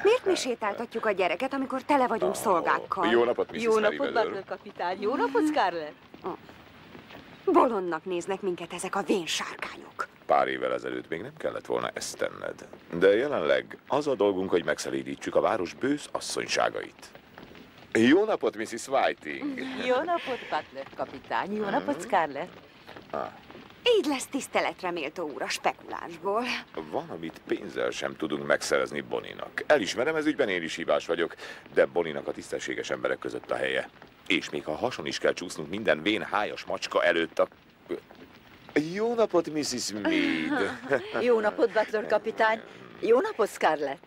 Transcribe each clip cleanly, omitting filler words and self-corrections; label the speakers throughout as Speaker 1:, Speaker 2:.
Speaker 1: Miért mi sétáltatjuk a gyereket, amikor tele vagyunk szolgákkal?
Speaker 2: Jó napot, Mrs.
Speaker 3: Jó napot,
Speaker 2: Merriweather.
Speaker 3: Butler kapitány. Jó napot, Scarlett.
Speaker 1: Bolondnak néznek minket ezek a vén sárkányok.
Speaker 2: Pár évvel ezelőtt még nem kellett volna ezt tenned. De jelenleg az a dolgunk, hogy megszelídítsük a város bősz asszonyságait. Jó napot, Mrs. Whiting!
Speaker 3: Jó napot, Butler kapitány. Jó napot, Scarlett.
Speaker 1: Így lesz tiszteletre méltó úr a spekulánsból.
Speaker 2: Van, amit pénzzel sem tudunk megszerezni Bonnie-nak. Elismerem, ez ügyben én is hibás vagyok, de Bonnie-nak a tisztességes emberek között a helye. És még ha hason is kell csúsznunk minden vén hájas macska előtt a... Jó napot, Mrs. Mead!
Speaker 3: Jó napot, Butler kapitány. Jó napot, Scarlett.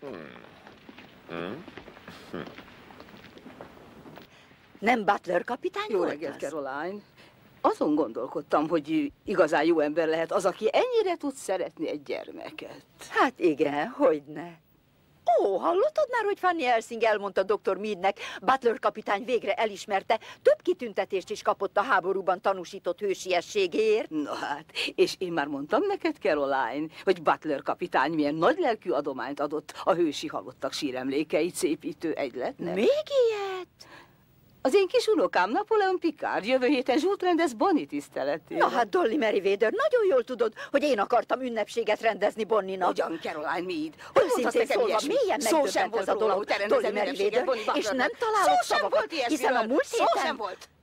Speaker 3: Nem Butler kapitány
Speaker 4: Jó
Speaker 3: volt
Speaker 4: reggelt,
Speaker 3: az?
Speaker 4: Caroline. Azon gondolkodtam, hogy igazán jó ember lehet az, aki ennyire tud szeretni egy gyermeket.
Speaker 3: Hát igen, hogyne. Ó, hallottad már, hogy Fanny Elsing elmondta dr. Meadnek, Butler kapitány végre elismerte, több kitüntetést is kapott a háborúban tanúsított hősiességéért?
Speaker 4: Na hát, és én már mondtam neked, Caroline, hogy Butler kapitány milyen nagylelkű adományt adott a hősi halottak síremlékeit szépítő egyletnek.
Speaker 3: Még ilyet?
Speaker 4: Az én kis unokám Napoleon Picard jövő héten zsúlt rendez Bonnie tiszteletére.
Speaker 3: Na hát, Dolly Merriweather, nagyon jól tudod, hogy én akartam ünnepséget rendezni Bonnie-nak.
Speaker 4: Hogyan, Caroline Mead? Hogy
Speaker 3: Őszintén szólva, mélyen megdöbbent ez a dolog, Dolly Merriweather, és nem találok szavakat, hiszen a múlt héten...
Speaker 4: Szó sem volt.